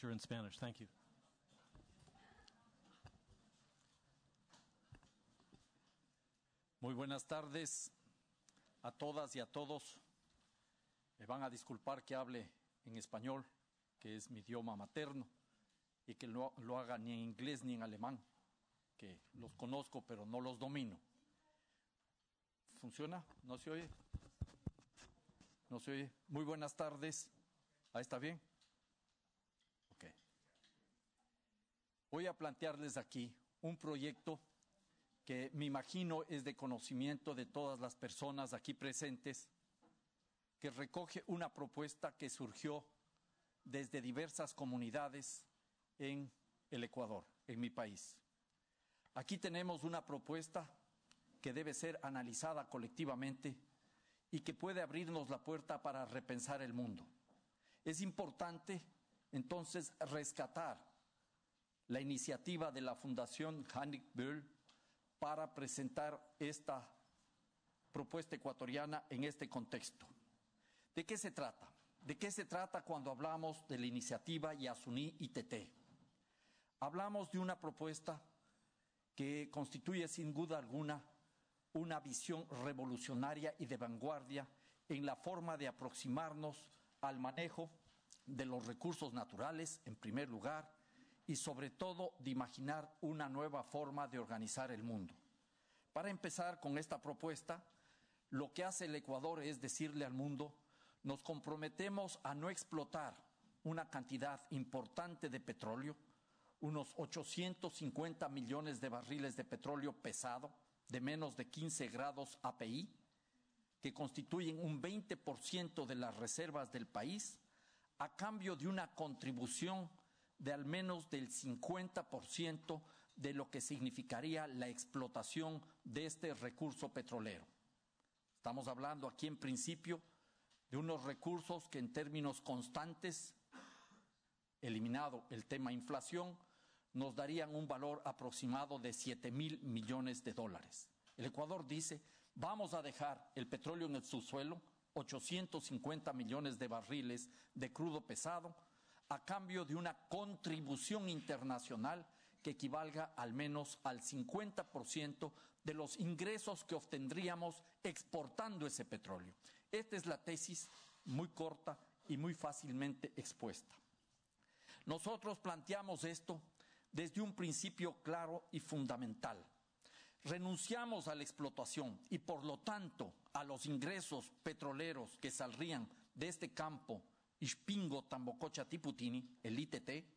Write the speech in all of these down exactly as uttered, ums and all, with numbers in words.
lecture in Spanish. Thank you. Muy buenas tardes a todas y a todos. Me van a disculpar que hable en español, que es mi idioma materno, y que no lo haga ni en inglés ni en alemán, que los conozco pero no los domino. ¿Funciona? ¿No se oye? ¿No se oye? Muy buenas tardes. ¿Ahí está bien? Ok. Voy a plantearles aquí un proyecto que me imagino es de conocimiento de todas las personas aquí presentes, que recoge una propuesta que surgió desde diversas comunidades en el Ecuador, en mi país. Aquí tenemos una propuesta que debe ser analizada colectivamente y que puede abrirnos la puerta para repensar el mundo. Es importante, entonces, rescatar la iniciativa de la Fundación Heinrich Böll para presentar esta propuesta ecuatoriana en este contexto. ¿De qué se trata? ¿De qué se trata cuando hablamos de la iniciativa Yasuní I T T? Hablamos de una propuesta que constituye sin duda alguna una visión revolucionaria y de vanguardia en la forma de aproximarnos al manejo de los recursos naturales, en primer lugar, y sobre todo de imaginar una nueva forma de organizar el mundo. Para empezar con esta propuesta, lo que hace el Ecuador es decirle al mundo: nos comprometemos a no explotar una cantidad importante de petróleo, unos ochocientos cincuenta millones de barriles de petróleo pesado, de menos de quince grados A P I, que constituyen un veinte por ciento de las reservas del país, a cambio de una contribución de al menos del cincuenta por ciento de lo que significaría la explotación de este recurso petrolero. Estamos hablando aquí en principio de unos recursos que en términos constantes, eliminado el tema inflación, nos darían un valor aproximado de siete mil millones de dólares. El Ecuador dice: vamos a dejar el petróleo en el subsuelo, ochocientos cincuenta millones de barriles de crudo pesado, a cambio de una contribución internacional que equivalga al menos al cincuenta por ciento de los ingresos que obtendríamos exportando ese petróleo. Esta es la tesis muy corta y muy fácilmente expuesta. Nosotros planteamos esto desde un principio claro y fundamental. Renunciamos a la explotación y, por lo tanto, a los ingresos petroleros que saldrían de este campo Ixpingo Tambococha Tiputini, el I T T,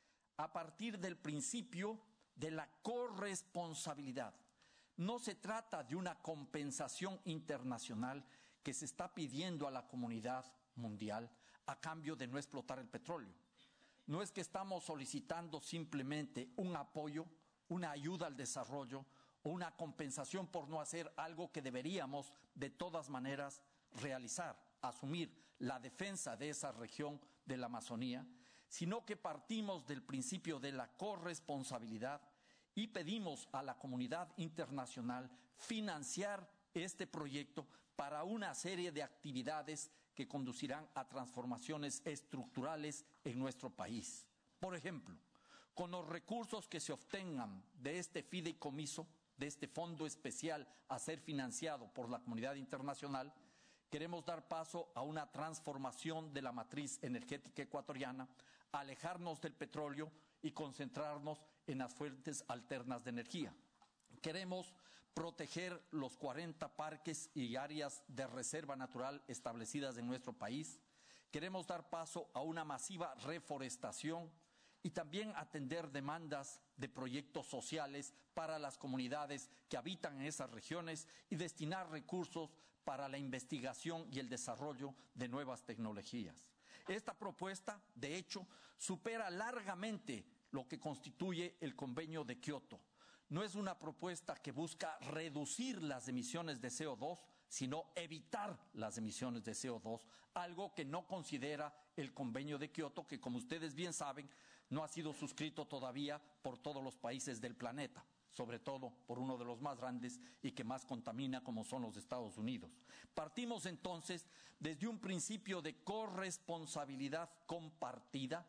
a partir del principio de la corresponsabilidad. No se trata de una compensación internacional que se está pidiendo a la comunidad mundial a cambio de no explotar el petróleo. No es que estamos solicitando simplemente un apoyo, una ayuda al desarrollo o una compensación por no hacer algo que deberíamos de todas maneras realizar, asumir la defensa de esa región de la Amazonía, sino que partimos del principio de la corresponsabilidad y pedimos a la comunidad internacional financiar este proyecto para una serie de actividades que conducirán a transformaciones estructurales en nuestro país. Por ejemplo, con los recursos que se obtengan de este fideicomiso, de este fondo especial a ser financiado por la comunidad internacional, queremos dar paso a una transformación de la matriz energética ecuatoriana, alejarnos del petróleo y concentrarnos en las fuentes alternas de energía. Queremos proteger los cuarenta parques y áreas de reserva natural establecidas en nuestro país. Queremos dar paso a una masiva reforestación y también atender demandas de proyectos sociales para las comunidades que habitan en esas regiones y destinar recursos para la investigación y el desarrollo de nuevas tecnologías. Esta propuesta, de hecho, supera largamente lo que constituye el Convenio de Kioto. No es una propuesta que busca reducir las emisiones de C O dos, sino evitar las emisiones de C O dos, algo que no considera el Convenio de Kioto, que, como ustedes bien saben, no ha sido suscrito todavía por todos los países del planeta, sobre todo por uno de los más grandes y que más contamina, como son los Estados Unidos. Partimos entonces desde un principio de corresponsabilidad compartida,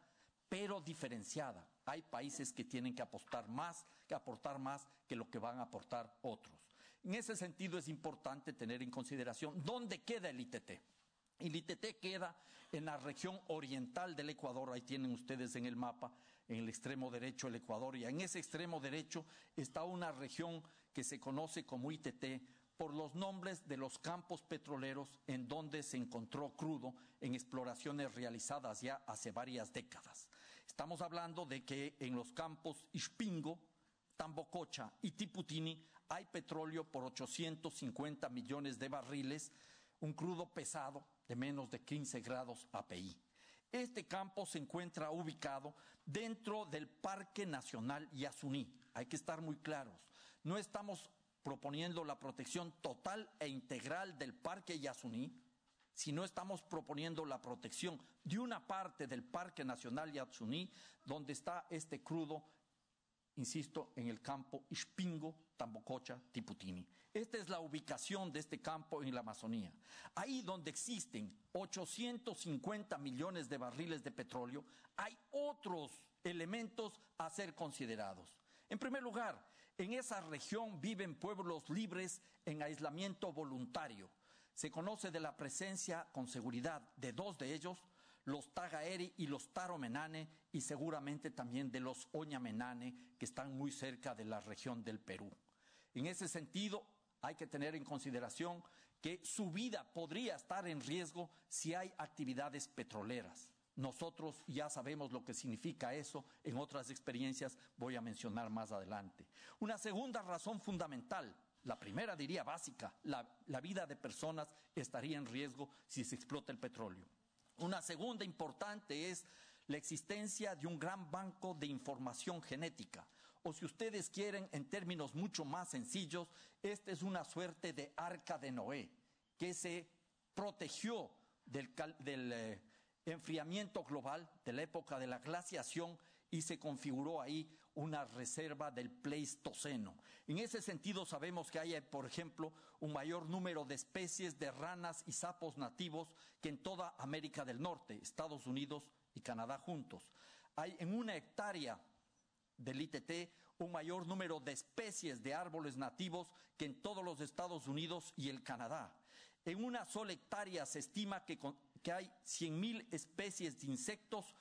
pero diferenciada. Hay países que tienen que apostar más, que aportar más que lo que van a aportar otros. En ese sentido es importante tener en consideración dónde queda el I T T. El I T T queda en la región oriental del Ecuador, ahí tienen ustedes en el mapa, en el extremo derecho el Ecuador, y en ese extremo derecho está una región que se conoce como I T T por los nombres de los campos petroleros en donde se encontró crudo en exploraciones realizadas ya hace varias décadas. Estamos hablando de que en los campos Ixpingo, Tambococha y Tiputini hay petróleo por ochocientos cincuenta millones de barriles, un crudo pesado de menos de quince grados A P I. Este campo se encuentra ubicado dentro del Parque Nacional Yasuní. Hay que estar muy claros. No estamos proponiendo la protección total e integral del Parque Yasuní, sino estamos proponiendo la protección de una parte del Parque Nacional Yasuní, donde está este crudo, insisto, en el campo Ixpingo, Tambococha, Tiputini. Esta es la ubicación de este campo en la Amazonía. Ahí donde existen ochocientos cincuenta millones de barriles de petróleo, hay otros elementos a ser considerados. En primer lugar, en esa región viven pueblos libres en aislamiento voluntario. Se conoce de la presencia con seguridad de dos de ellos, los Tagaeri y los Taromenane, y seguramente también de los Oñamenane, que están muy cerca de la región del Perú. En ese sentido, hay que tener en consideración que su vida podría estar en riesgo si hay actividades petroleras. Nosotros ya sabemos lo que significa eso, en otras experiencias voy a mencionar más adelante. Una segunda razón fundamental, la primera diría básica, la, la vida de personas estaría en riesgo si se explota el petróleo. Una segunda importante es la existencia de un gran banco de información genética, o si ustedes quieren, en términos mucho más sencillos, esta es una suerte de arca de Noé, que se protegió del, del eh, enfriamiento global, de la época de la glaciación, y se configuró ahí una reserva del Pleistoceno. En ese sentido sabemos que hay, por ejemplo, un mayor número de especies de ranas y sapos nativos que en toda América del Norte, Estados Unidos y Canadá juntos. Hay en una hectárea del I T T un mayor número de especies de árboles nativos que en todos los Estados Unidos y el Canadá. En una sola hectárea se estima que, que hay cien mil especies de insectos.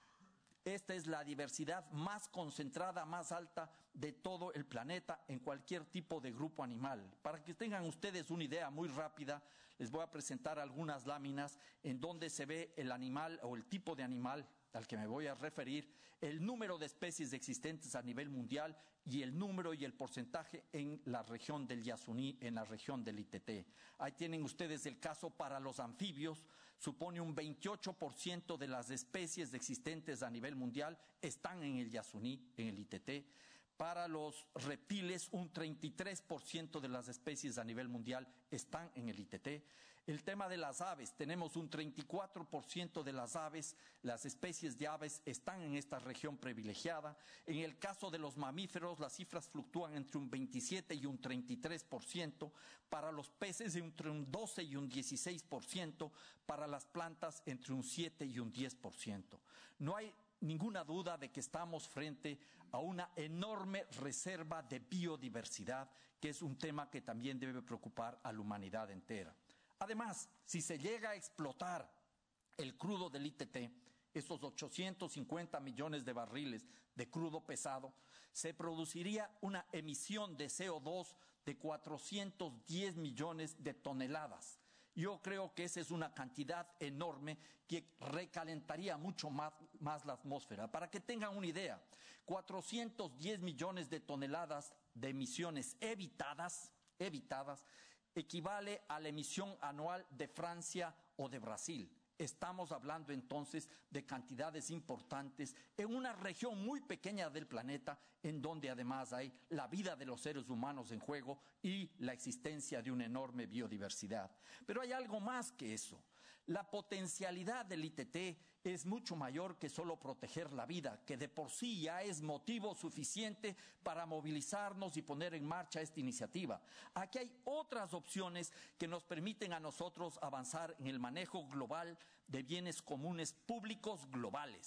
Esta es la diversidad más concentrada, más alta de todo el planeta en cualquier tipo de grupo animal. Para que tengan ustedes una idea muy rápida, les voy a presentar algunas láminas en donde se ve el animal o el tipo de animal al que me voy a referir, el número de especies existentes a nivel mundial y el número y el porcentaje en la región del Yasuní, en la región del I T T. Ahí tienen ustedes el caso para los anfibios, supone un veintiocho por ciento de las especies existentes a nivel mundial están en el Yasuní, en el I T T. Para los reptiles, un treinta y tres por ciento de las especies a nivel mundial están en el I T T. El tema de las aves, tenemos un treinta y cuatro por ciento de las aves, las especies de aves están en esta región privilegiada. En el caso de los mamíferos, las cifras fluctúan entre un veintisiete y un treinta y tres por ciento, para los peces entre un doce y un dieciséis por ciento, para las plantas entre un siete y un diez por ciento. No hay ninguna duda de que estamos frente a una enorme reserva de biodiversidad, que es un tema que también debe preocupar a la humanidad entera. Además, si se llega a explotar el crudo del I T T, esos ochocientos cincuenta millones de barriles de crudo pesado, se produciría una emisión de C O dos de cuatrocientos diez millones de toneladas. Yo creo que esa es una cantidad enorme que recalentaría mucho más, más la atmósfera. Para que tengan una idea, cuatrocientos diez millones de toneladas de emisiones evitadas, evitadas, equivale a la emisión anual de Francia o de Brasil. Estamos hablando entonces de cantidades importantes en una región muy pequeña del planeta, en donde además hay la vida de los seres humanos en juego y la existencia de una enorme biodiversidad. Pero hay algo más que eso. La potencialidad del I T T es mucho mayor que solo proteger la vida, que de por sí ya es motivo suficiente para movilizarnos y poner en marcha esta iniciativa. Aquí hay otras opciones que nos permiten a nosotros avanzar en el manejo global de bienes comunes públicos globales.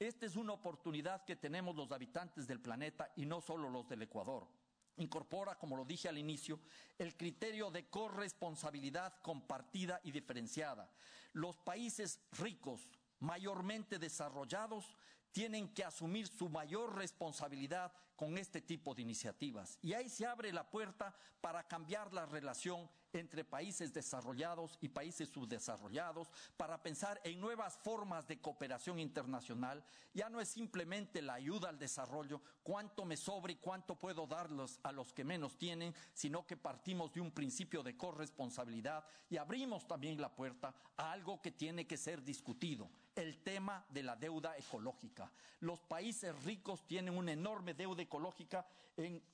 Esta es una oportunidad que tenemos los habitantes del planeta y no solo los del Ecuador. Incorpora, como lo dije al inicio, el criterio de corresponsabilidad compartida y diferenciada. Los países ricos, mayormente desarrollados, tienen que asumir su mayor responsabilidad con este tipo de iniciativas. Y ahí se abre la puerta para cambiar la relación entre países desarrollados y países subdesarrollados, para pensar en nuevas formas de cooperación internacional. Ya no es simplemente la ayuda al desarrollo, cuánto me sobra y cuánto puedo darlos a los que menos tienen, sino que partimos de un principio de corresponsabilidad y abrimos también la puerta a algo que tiene que ser discutido, el tema de la deuda ecológica. Los países ricos tienen una enorme deuda ecológica en,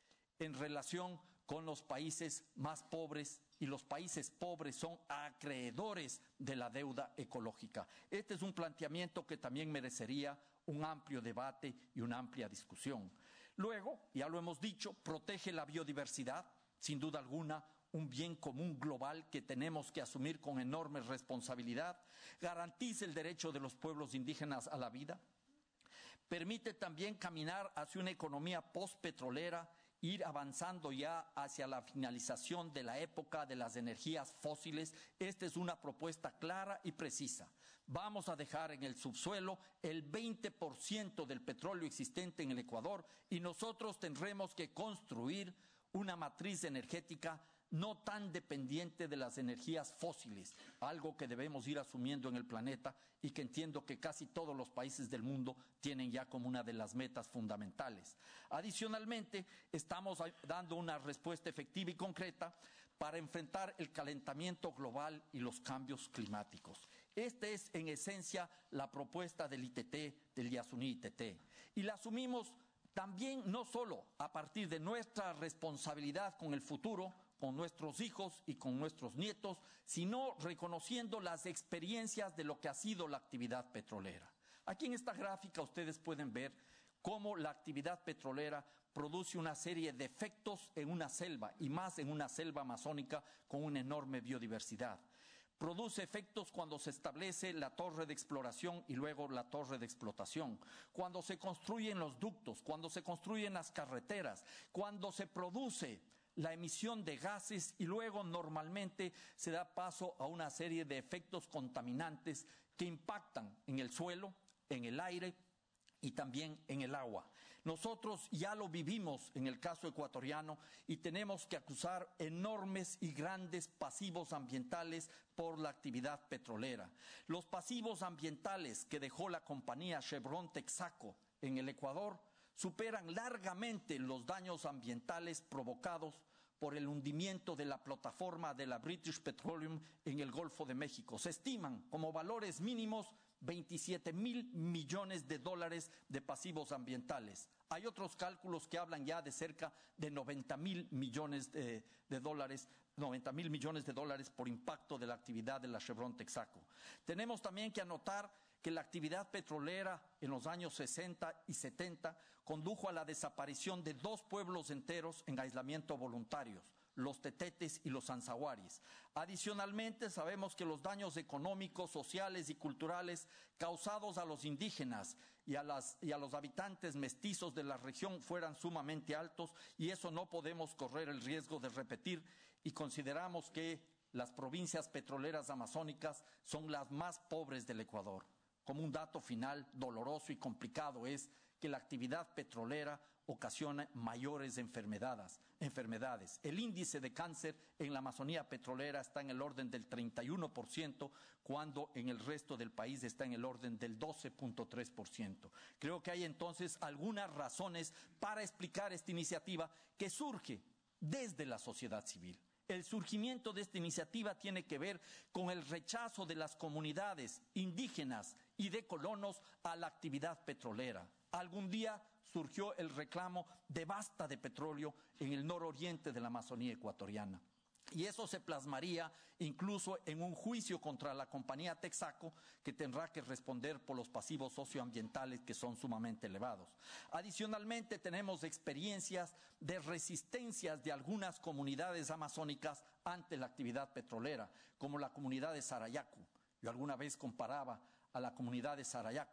en relación con los países más pobres, y los países pobres son acreedores de la deuda ecológica. Este es un planteamiento que también merecería un amplio debate y una amplia discusión. Luego, ya lo hemos dicho, protege la biodiversidad, sin duda alguna, un bien común global que tenemos que asumir con enorme responsabilidad, garantiza el derecho de los pueblos indígenas a la vida, permite también caminar hacia una economía postpetrolera, ir avanzando ya hacia la finalización de la época de las energías fósiles. Esta es una propuesta clara y precisa. Vamos a dejar en el subsuelo el veinte por ciento del petróleo existente en el Ecuador y nosotros tendremos que construir una matriz energética no tan dependiente de las energías fósiles, algo que debemos ir asumiendo en el planeta y que entiendo que casi todos los países del mundo tienen ya como una de las metas fundamentales. Adicionalmente, estamos dando una respuesta efectiva y concreta para enfrentar el calentamiento global y los cambios climáticos. Esta es, en esencia, la propuesta del I T T, del Yasuní I T T, y la asumimos también no solo a partir de nuestra responsabilidad con el futuro, con nuestros hijos y con nuestros nietos, sino reconociendo las experiencias de lo que ha sido la actividad petrolera. Aquí en esta gráfica ustedes pueden ver cómo la actividad petrolera produce una serie de efectos en una selva, y más en una selva amazónica con una enorme biodiversidad. Produce efectos cuando se establece la torre de exploración y luego la torre de explotación, cuando se construyen los ductos, cuando se construyen las carreteras, cuando se produce la emisión de gases y luego normalmente se da paso a una serie de efectos contaminantes que impactan en el suelo, en el aire y también en el agua. Nosotros ya lo vivimos en el caso ecuatoriano y tenemos que acusar enormes y grandes pasivos ambientales por la actividad petrolera. Los pasivos ambientales que dejó la compañía Chevron Texaco en el Ecuador superan largamente los daños ambientales provocados por el hundimiento de la plataforma de la British Petroleum en el Golfo de México. Se estiman como valores mínimos veintisiete mil millones de dólares de pasivos ambientales. Hay otros cálculos que hablan ya de cerca de noventa mil millones de, de dólares, noventa mil millones de dólares por impacto de la actividad de la Chevron Texaco. Tenemos también que anotar que la actividad petrolera en los años sesenta y setenta condujo a la desaparición de dos pueblos enteros en aislamiento voluntario, los tetetes y los anzahuaris. Adicionalmente, sabemos que los daños económicos, sociales y culturales causados a los indígenas y a, las, y a los habitantes mestizos de la región fueran sumamente altos, y eso no podemos correr el riesgo de repetir, y consideramos que las provincias petroleras amazónicas son las más pobres del Ecuador. Como un dato final doloroso y complicado es que la actividad petrolera ocasiona mayores enfermedades, enfermedades. El índice de cáncer en la Amazonía petrolera está en el orden del treinta y uno por ciento, cuando en el resto del país está en el orden del doce punto tres por ciento. Creo que hay entonces algunas razones para explicar esta iniciativa que surge desde la sociedad civil. El surgimiento de esta iniciativa tiene que ver con el rechazo de las comunidades indígenas y de colonos a la actividad petrolera. Algún día surgió el reclamo de basta de petróleo en el nororiente de la Amazonía ecuatoriana. Y eso se plasmaría incluso en un juicio contra la compañía Texaco, que tendrá que responder por los pasivos socioambientales que son sumamente elevados. Adicionalmente, tenemos experiencias de resistencias de algunas comunidades amazónicas ante la actividad petrolera, como la comunidad de Sarayacu. Yo alguna vez comparaba a la comunidad de Sarayacu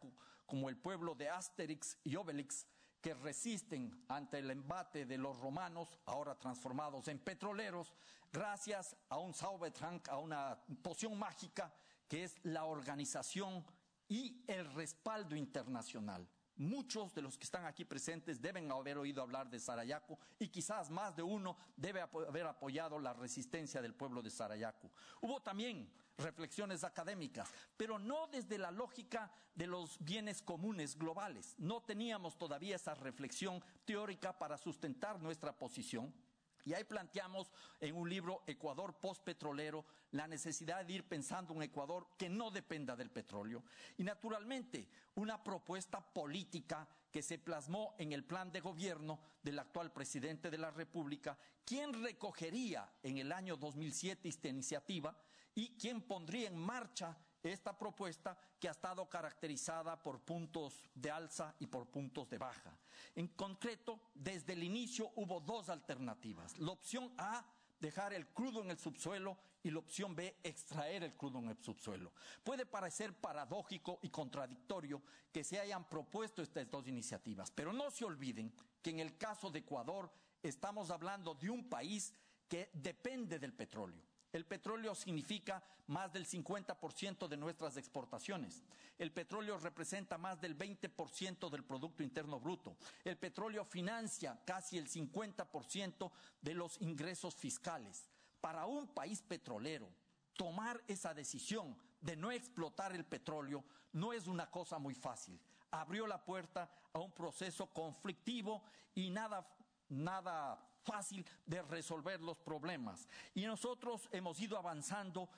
como el pueblo de Asterix y Obelix, que resisten ante el embate de los romanos, ahora transformados en petroleros, gracias a un Zaubertrank, a una poción mágica, que es la organización y el respaldo internacional. Muchos de los que están aquí presentes deben haber oído hablar de Sarayaku y quizás más de uno debe haber apoyado la resistencia del pueblo de Sarayaku. Hubo también reflexiones académicas, pero no desde la lógica de los bienes comunes globales. No teníamos todavía esa reflexión teórica para sustentar nuestra posición. Y ahí planteamos en un libro, Ecuador postpetrolero, la necesidad de ir pensando un Ecuador que no dependa del petróleo. Y naturalmente, una propuesta política que se plasmó en el plan de gobierno del actual presidente de la República, quien recogería en el año dos mil siete esta iniciativa y quien pondría en marcha esta propuesta que ha estado caracterizada por puntos de alza y por puntos de baja. En concreto, desde el inicio hubo dos alternativas. La opción A, dejar el crudo en el subsuelo, y la opción B, extraer el crudo en el subsuelo. Puede parecer paradójico y contradictorio que se hayan propuesto estas dos iniciativas, pero no se olviden que en el caso de Ecuador estamos hablando de un país que depende del petróleo. El petróleo significa más del cincuenta por ciento de nuestras exportaciones. El petróleo representa más del veinte por ciento del Producto Interno Bruto. El petróleo financia casi el cincuenta por ciento de los ingresos fiscales. Para un país petrolero, tomar esa decisión de no explotar el petróleo no es una cosa muy fácil. Abrió la puerta a un proceso conflictivo y nada, nada fácil de resolver los problemas. Y nosotros hemos ido avanzando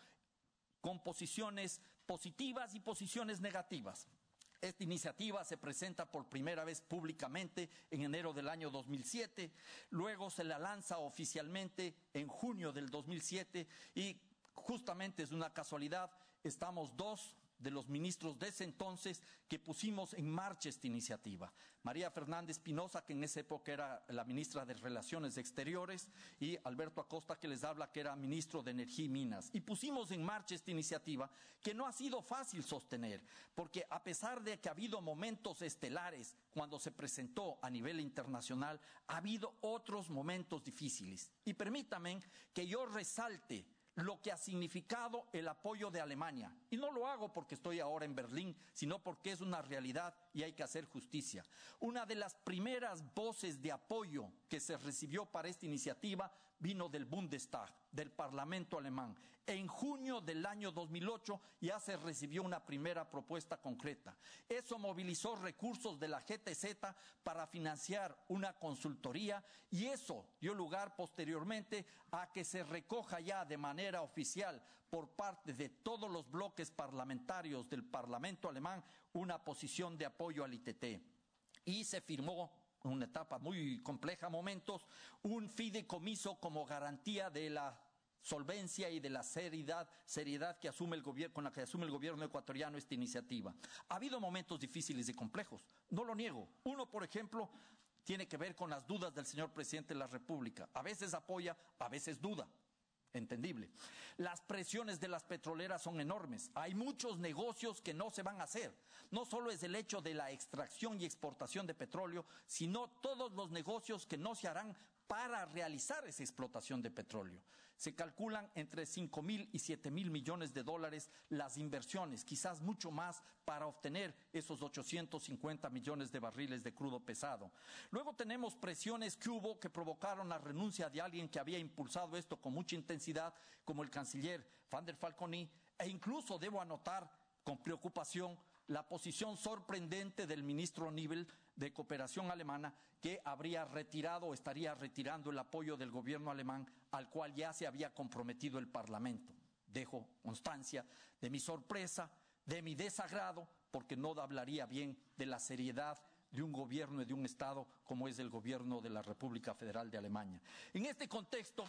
con posiciones positivas y posiciones negativas. Esta iniciativa se presenta por primera vez públicamente en enero del año dos mil siete, luego se la lanza oficialmente en junio del dos mil siete y justamente es una casualidad, estamos dos de los ministros de ese entonces que pusimos en marcha esta iniciativa. María Fernández Pinoza, que en esa época era la ministra de Relaciones Exteriores, y Alberto Acosta, que les habla, que era ministro de Energía y Minas. Y pusimos en marcha esta iniciativa que no ha sido fácil sostener, porque a pesar de que ha habido momentos estelares cuando se presentó a nivel internacional, ha habido otros momentos difíciles. Y permítanme que yo resalte lo que ha significado el apoyo de Alemania. Y no lo hago porque estoy ahora en Berlín, sino porque es una realidad y hay que hacer justicia. Una de las primeras voces de apoyo que se recibió para esta iniciativa vino del Bundestag, del Parlamento alemán. En junio del año dos mil ocho ya se recibió una primera propuesta concreta. Eso movilizó recursos de la G T Z para financiar una consultoría y eso dio lugar posteriormente a que se recoja ya de manera oficial por parte de todos los bloques parlamentarios del Parlamento alemán una posición de apoyo al I T T. Y se firmó en una etapa muy compleja, momentos, un fideicomiso como garantía de la solvencia y de la seriedad, seriedad que asume el gobierno, con la que asume el gobierno ecuatoriano esta iniciativa. Ha habido momentos difíciles y complejos, no lo niego. Uno, por ejemplo, tiene que ver con las dudas del señor presidente de la República. A veces apoya, a veces duda. Entendible. Las presiones de las petroleras son enormes. Hay muchos negocios que no se van a hacer. No solo es el hecho de la extracción y exportación de petróleo, sino todos los negocios que no se harán para realizar esa explotación de petróleo. Se calculan entre cinco mil y siete mil millones de dólares las inversiones, quizás mucho más para obtener esos ochocientos cincuenta millones de barriles de crudo pesado. Luego tenemos presiones que hubo que provocaron la renuncia de alguien que había impulsado esto con mucha intensidad, como el canciller Van der Falconi, e incluso debo anotar con preocupación la posición sorprendente del ministro Nibel de Cooperación Alemana, que habría retirado o estaría retirando el apoyo del gobierno alemán al cual ya se había comprometido el Parlamento. Dejo constancia de mi sorpresa, de mi desagrado, porque no hablaría bien de la seriedad de un gobierno y de un Estado como es el gobierno de la República Federal de Alemania. En este contexto,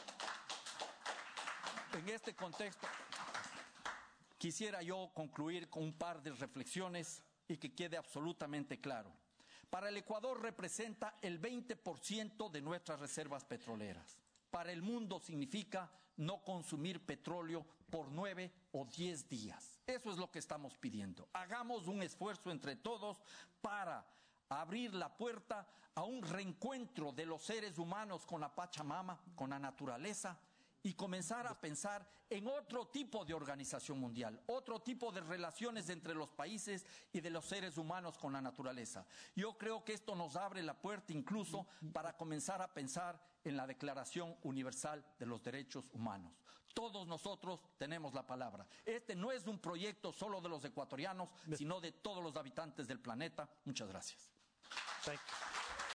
en este contexto, quisiera yo concluir con un par de reflexiones y que quede absolutamente claro. Para el Ecuador representa el veinte por ciento de nuestras reservas petroleras. Para el mundo significa no consumir petróleo por nueve o diez días. Eso es lo que estamos pidiendo. Hagamos un esfuerzo entre todos para abrir la puerta a un reencuentro de los seres humanos con la Pachamama, con la naturaleza, y comenzar a pensar en otro tipo de organización mundial, otro tipo de relaciones entre los países y de los seres humanos con la naturaleza. Yo creo que esto nos abre la puerta incluso para comenzar a pensar en la Declaración Universal de los Derechos Humanos. Todos nosotros tenemos la palabra. Este no es un proyecto solo de los ecuatorianos, sino de todos los habitantes del planeta. Muchas gracias. Thank you.